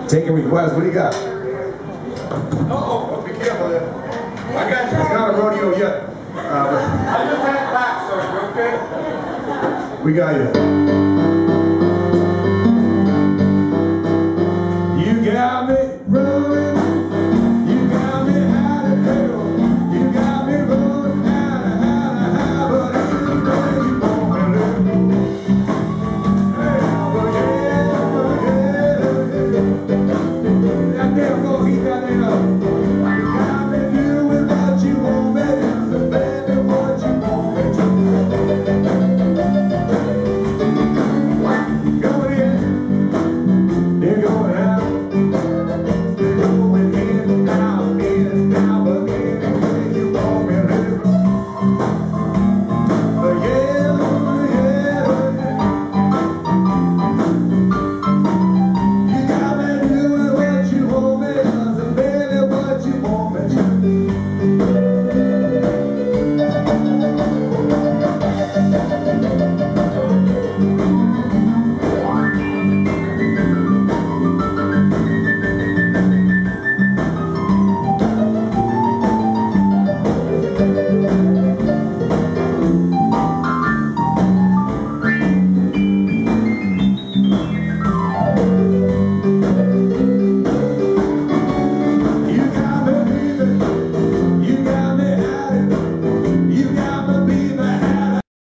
Taking requests, what do you got? Uh-oh, be careful there. I got you. It's not a rodeo yet. I just had back, sir. You okay? We got you.